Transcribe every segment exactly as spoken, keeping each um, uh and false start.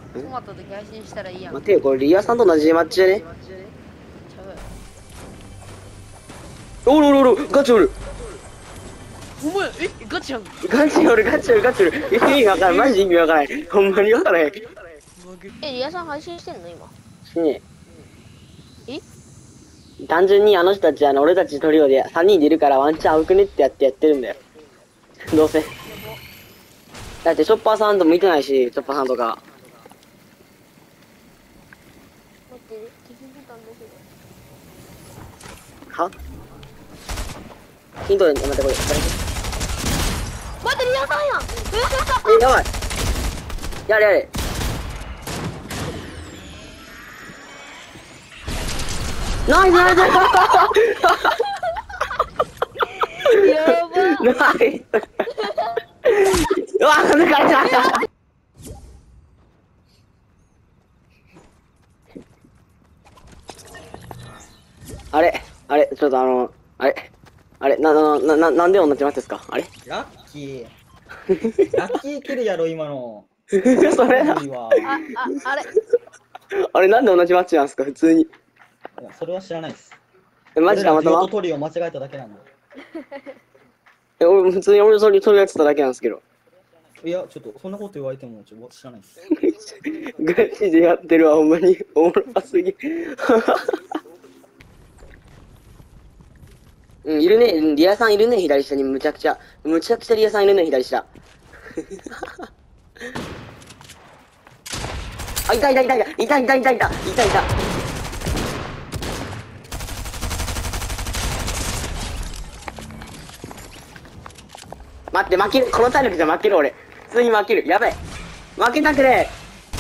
困った時配信したらいいやん。 待てよ、これリアさんと同じマッチじゃね？ ちゃうやおるおるおる、ガチおる。 ろ。お前、え、ガチやん。 ガチおる、ガチおる、ガチおる。意味わからん、マジ意味わからん。ほんまにわからへん。 え、リアさん配信してんの今。 しねええ。単純にあの人たち、あの、俺たちトリオでさんにんでいるからワンチャン合うくねってやってやってるんだよ。どうせ。だってショッパーさんとも見てないし、ショッパーさんとか。 待って、気づいたんだけはヒントで、待ってこれ。 ど。待って、リアさんやん。 え、やばい。やれやれ。ナイスナイスやば。 ナイスうわ、抜かれたあれあれちょっとあの、あれあれな、な、な、な、なんで同じマッチですか？あれラッキー。ラッキーキルやろ、今の。 それな。 いいわ。 あ、あ、あれ。 あれなんで同じマッチなんですか普通に。 いやそれは知らないです。 え、マジたまたま俺らデュオとトリを間違えただけなんだ。 え、俺普通に俺それ、それやってただけなんですけど。 いや、ちょっと、そんなこと言われても、ちょっと知らないです。 ガチでやってるわ、ほんまに。おもろすぎ。うん、いるね。うんリアさんいるね、左下に。むちゃくちゃ。むちゃくちゃリアさんいるね、左下。あ、いたいたいたいたいたいたいたいたいたいた。待って、負ける。この体力じゃ負ける、俺。普通に負ける。やばい。負けたくね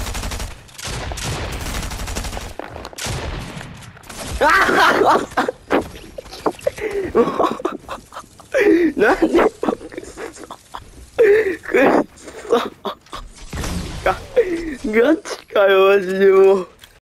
え。ああもう、なんで、くっそ。くっそ。ガチかよ、マジでもう。